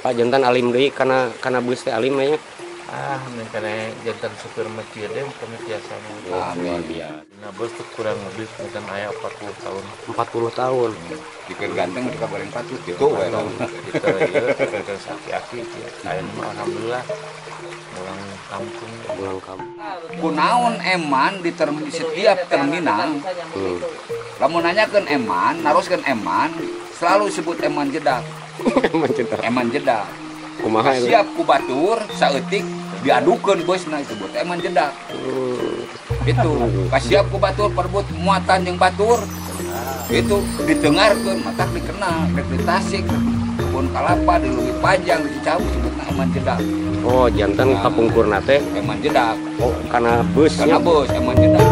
Pak jantan alim deui kana beus teh alim nya. Karena jantan supir masjid deh bukan biasa. Luar biasa. Nah, bos tuh kurang lebih dengan ayah 40 tahun. 40 tahun. Dikeun ganteng di kabarin patut gitu we. Kita ya sakit-sakit ya. Ayeuna alhamdulillah pulang kampung. Pulang kampung. Kunaon eman di setiap terminal. Lamun nanyakeun eman, naroskeun eman, selalu sebut eman jedak. Eman jedak. Kumaha itu? Siap ku batur saeutik diadukeun bosna disebut eman jedak. Itu siap ku batur perebut muatan yang batur. Itu ditengarkeun matak dikenal, dek di Tasik, kebun kalapa di Leuwih Panjang di Cicabu sebutna eman jedak. Oh, jantan kapungkurna teh Eman jedak. oh kana beusnya. Karena bos eman jedak.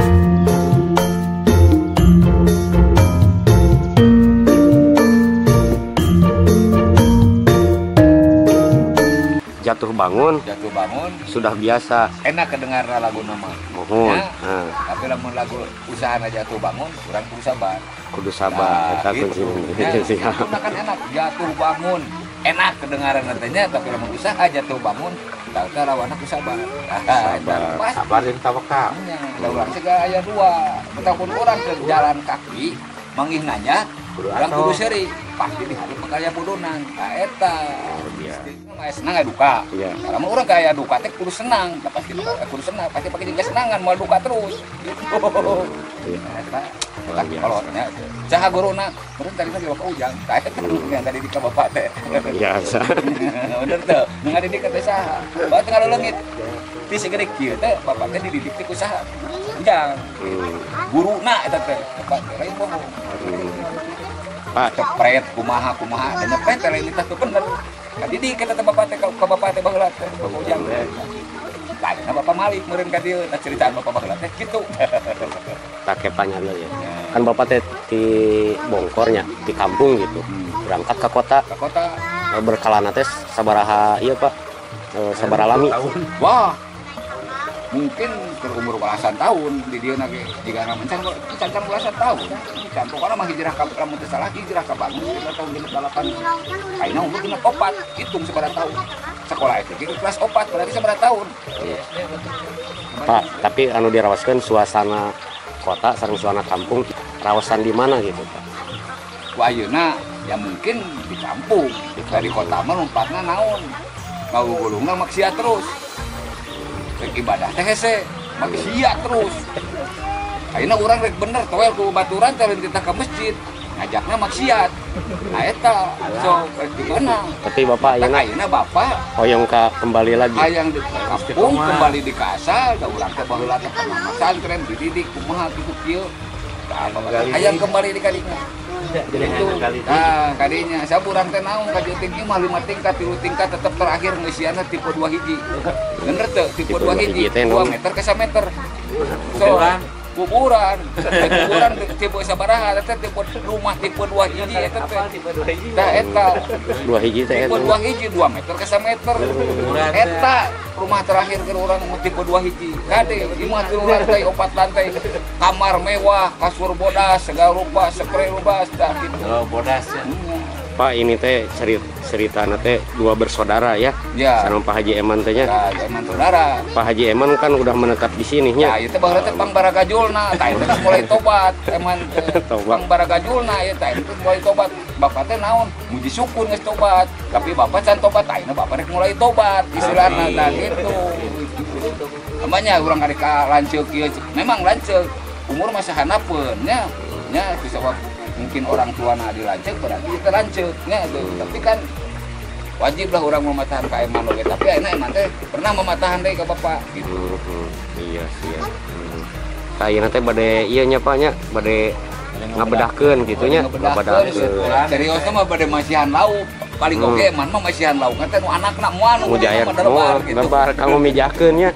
Jatuh bangun sudah biasa. Enak kedengar lagu nama. Mohon. Ya, tapi lamun lagu usahana jatuh bangun kurang kudu sabar. Kudu sabar eta gitu. kunci. Kan enak jatuh bangun. Enak kedengaran nantinya tapi lamun usaha jatuh bangun tah rawana ku sabar. Sabar jeung tawakal. Da urang segala aya dua. Betapun urang ke jalan kaki mangih nanya urang kudu seuri pasti di hari pakaya bodonan. Tah eta. Senang ya duka. Iya. Kalau orang kayak duka teh kudu senang, pasti kudu senang, pasti pakai juga senangan mau duka terus. Gitu. Kalau nya saha guruna, urang tadi lagi bapak ujang, tah yang tadi di ka bapak teh. Biasa. Bener tuh, nu ngadidik ka teh saha? Bae teu leungit. Ti segede kieu teh bapak teh dididik ti ku saha? Ujang. Guruna eta teh, bapak teh lain bohong. Pak Cepret kumaha dan nyepret teh lain teh bener. Kadidik kita teh bapak teh ka bapak teh baheula teh bapak ujang teh. Lainna bapak Malik meureun ka dieu tah ceritaan bapak baheula teh kitu. take panyana ya. Kan bapak teh di Bongkornya di kampung gitu. Berangkat ke kota. Ka kota Berkalana teh sabaraha ieu Pak? Sabaraha lami? wah mungkin berumur belasan tahun di dieu ge jika mencan belasan tahun can pokona mah hijrah ka lamun teu salah hijrah ka Bandung sekitar tahun 8 ayeuna umur 4 hitung sabaraha tahun sekolah itu gitu kelas 4 berarti sabaraha tahun. Pak tapi anu dirawaskeun suasana kota sareng suasana kampung rawasan di mana gitu Pak? Wah ayeuna ya mungkin di kampung dari kota mah lompatna naon ngagulungna maksiat terus rek ibadah teh hese maksiat terus ayeuna urang rek bener toel ku baturan teureun kita ke masjid ngajakna maksiat nah eta so gimana Tapi bapak ayeuna bapak hoyong ka kembali lagi. hayang di kampung kembali di kasal da urang teh baheula teh ka pesantren dididik kumaha kitu kieu hayang kembali di kadinya. Itu, nah kadinya saya kurang teh naon ka tinggi mah 5 tingkat 3 tingkat tetap terakhir ngeusiana tipe 2 hiji. Bener teu tipe 2 hiji 2 meter ke 1 meter. So kuburan tipe sabaraha eta tipe rumah tipe 2 hiji eta teh. Tah eta 2 hiji teh tipe 2 hiji 2 meter ke 1 meter. Eta rumah terakhir ke urang tipe 2 hiji. Kade imah 3 lantai 4 lantai kamar mewah, kasur bodas, segala rupa, spray rubas tah kitu. Oh, bodas ya. Pak ini teh ceritana teh 2 bersaudara ya. Ya. Sareng Pak Haji Eman teh nya. Nah, emang saudara. Pak Haji Eman kan udah menetap di sini Nah, nya. itu baheula teh pangbaragajulna, tah itu mulai tobat, emang Tobat. pangbaragajulna ya tah itu mulai tobat. Bapak teh naon? Muji syukur geus tobat. Tapi bapak can tobat, tah ini bapak rek mulai tobat istilahna tah gitu. Namanya urang kali ka lanceuk kieu, memang lanceuk. Umur mah sahanapeun nya. Nya bisa mungkin orang tua na dilanceuk berarti kita lanceuk nya tuh. Tapi kan wajib lah orang mematahan ka eman oge, tapi ayeuna eman teh pernah mematahan deui ka bapak gitu. Iya sih ya. Ayeuna teh bade ieu nya Pak nya bade ngabedahkeun kitu nya, ngabedahkeun. Serius mah bade masihan lauk. Paling oge eman mah masihan lauk teh nu anakna moal nu Mujayat lebar gitu. lebar kamu mijahkeun nya.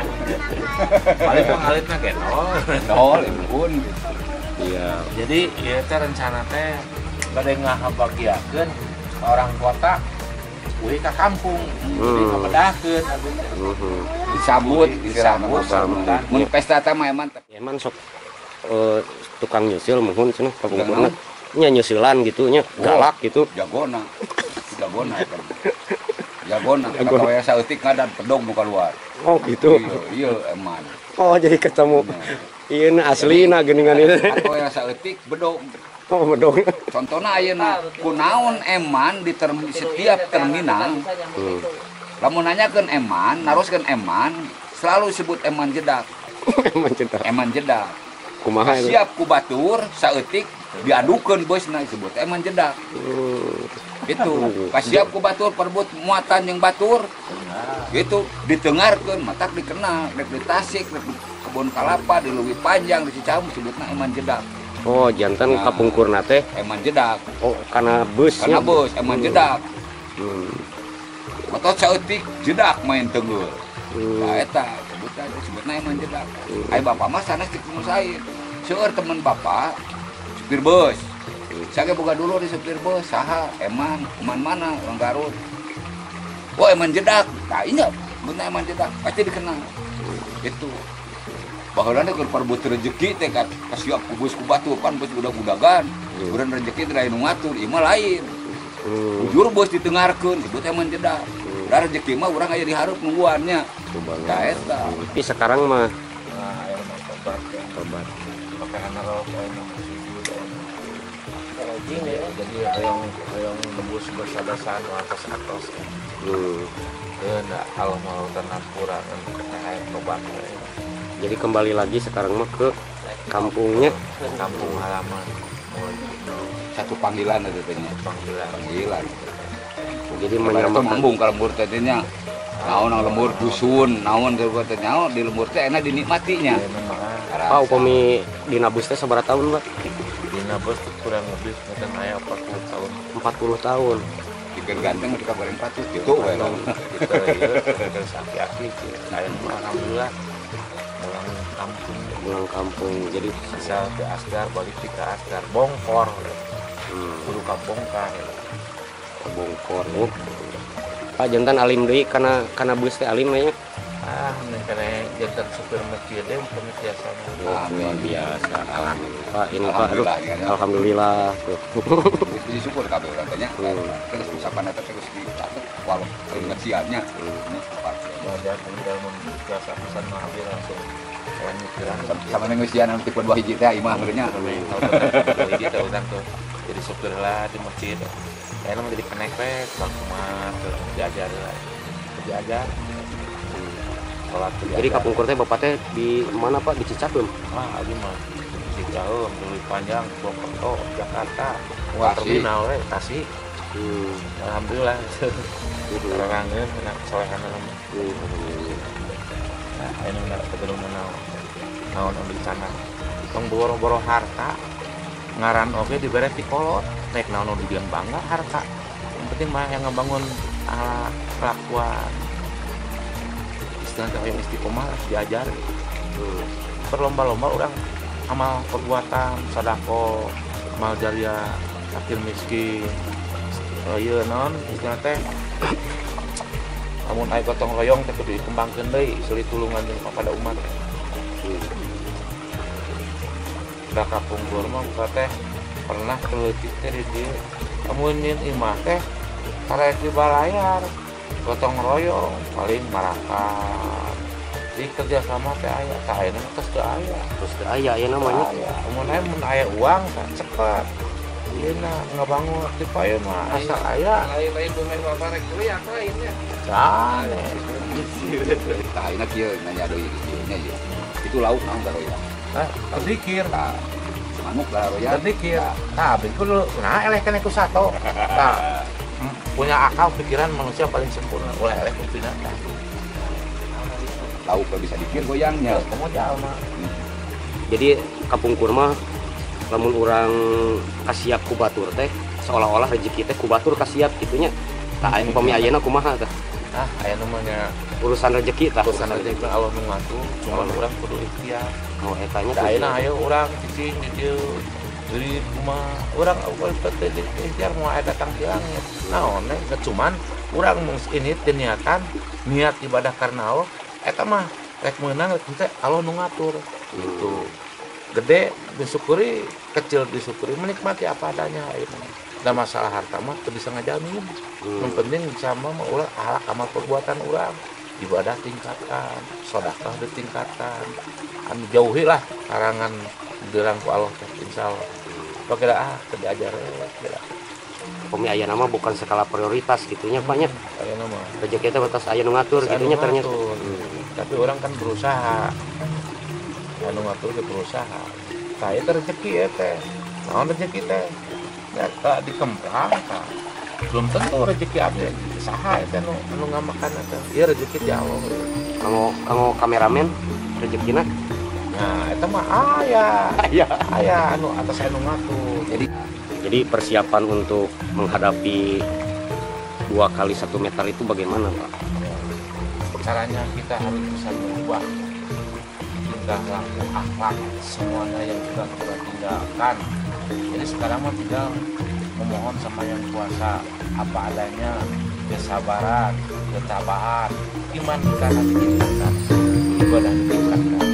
Paling pangalitna ge Dol impun gitu. Iya. Jadi ieu teh rencana teh bade ngahabagiakeun orang kota we ka kampung. Jadi ngabedahkeun Disambut mun pesta teh mah eman Eman sok tukang nyusul muhun cenah kapungkurna. Nya nyusulan gitu nya galak gitu. jagona. jagona kan. Jagona kata waya saeutik ngadan pedog nu keluar. Oh gitu. Iya eman. Oh jadi ketemu. Iya aslina geuningan ieu. Kata waya saeutik bedog. Oh bedog. Contohna ayeuna kunaon eman di setiap terminal. Lamun nanyakeun eman, naroskeun eman, selalu sebut eman jedak. Eman cedak. Eman jedak. Kumaha itu? Siap ku batur saeutik diadukeun bosna disebut eman jedak. Itu kasiap ku batur perbut muatan yang batur gitu ditengarkeun matak dikenal rek di Tasik rek di Kebun Kalapa di Leuwi Panjang di Cicahem disebutna eman jedak. Oh jantan kapungkurna teh Eman jedak oh karena busnya karena bos eman jedak otot saeutik jedak main teungeul nah eta sebutna eman jedak aya bapak mah sanes di kumu sain seueur temen bapak supir bus saya boga dulu di supir bus saha eman mana orang Garut oh eman jedak nah iya bener eman jedak pasti dikenal itu bahwa nanti kalau perbut rezeki teh kan kasiap kubus kubatu kan bos budak-budakan kemudian rezeki teh nu ngatur ieu mah lain bujur bos ditengarkeun disebut eman jedak da rezeki mah urang aya dihareup nungguannya da eta tapi sekarang mah tobat pakai analog jadi yang nembus bersadasan atas enggak kalau mau tenang kurang kayak tobat jadi kembali lagi sekarang mah ke kampungnya kampung halaman satu panggilan ada tanya panggilan jadi menyamakan menyamakan mambung kalau lembur teh nya naon lembur dusun naon teh nyaho di lembur teh enak dinikmatinya Pak upami dina bus teh sabaraha tahun Pak dina bus kurang lebih mungkin aya 40 tahun 40 tahun dikeun ganteng di kabarin patut gitu we kita ieu sakit saya alhamdulillah pulang kampung jadi bisa ke Asgar balik ke Asgar bongkor kudu kabongkar bongkor Pak jantan alim deui kana bus teh alim nya nih karena jantan supir masjid deh bukan biasa luar biasa Pak ini Pak aduh alhamdulillah puji syukur kabeh urang teh nya terus usapan eta terus dicatet walau pengajiannya ada dalam biasa pesan maafir langsung sama negosian anu tipe 2 hiji teh imah benernya hiji teh urang tuh jadi supir lah di masjid enak menjadi penekpek bang kumar diajar lah diajar sholat jadi kapungkur teh bapak teh di mana Pak di Cicahem abi mah di Cicahem Leuwi Panjang Purwokerto Jakarta terminal we Tasik alhamdulillah orangnya enak solehan nama nah ini enggak sebelum naon ambil sana tong boro-boro harta ngaran oke dibere ti kolot naik naon didian bangga harta yang penting mah yang ngebangun kelakuan istilahnya yang istiqomah harus diajar berlomba-lomba orang amal perbuatan sadako amal jariah fakir miskin iya non istilahnya teh namun aya gotong royong teh kudu dikembangkeun deui seulit tulungan jeung kepada umat da kapungkur mah teh pernah keleutik teh di dieu amun nyin imah teh karek di balayar gotong royong paling marangkat di kerja sama teh aya tah aya mah terus teu aya aya namanya mun aya uang cepet ieu na ngabangun di paeu mah asal aya lain domain bapak rek kuliah lainnya cane tah ayeuna kieu nanya deui nya ieu itu lauk naon ka royong berzikir manuk ka royong berzikir tah abdi kudu nah eleh kana ku sato tah punya akal pikiran manusia paling sempurna oleh eleh ku binatang lauk bisa dikir goyangnya kamu jalma jadi kapungkur mah lamun urang kasiap ku batur teh seolah-olah rezeki teh ku batur kasiap gitunya tah upami ayeuna kumaha tah aya namanya urusan rezeki tah urusan rezeki Allah nu ngatur cuma urang kudu ikhtiar oh etanya tah ayeuna hayu urang cicing di dieu deui kumaha urang eueuh teh ikhtiar moal aya datang ti langit naon cuman urang ini teh niatan niat ibadah karena Allah eta mah rek meunang rek teh Allah nu ngatur gitu gede disyukuri kecil disyukuri menikmati apa adanya ayeuna Dan masalah harta mah teu bisa ngajamin. Yang penting sama mah ulah ahlak amal perbuatan urang. Ibadah tingkatkan, sedekah ditingkatkan. Anu jauhilah karangan derang ku Allah teh insyaallah. Pake teu diajar ya. Pemi aya nama bukan skala prioritas gitunya Pak nya. Aya nama. Rezeki teh batas aya nu ngatur gitunya ternyata. Tapi orang kan berusaha. Anu ngatur ke berusaha. Saya teh rezeki ya teh. Naon rezeki teh? Ya tak dikemplang kan. Belum tentu rezeki abdi saha eta anu ngamakan eta. Ieu rezeki ti Allah. Kanggo kameramen rezekina. Nah, eta mah aya anu atas anu ngatur. Jadi persiapan untuk menghadapi 2 kali 1 meter itu bagaimana Pak? Caranya kita harus bisa mengubah tingkah laku akhlak semuanya yang sudah kita tinggalkan. Jadi sekarang mah tinggal memohon sama yang kuasa apa adanya, kesabaran, ketabahan, iman kita harus ditingkatkan, ibadah ditingkatkan.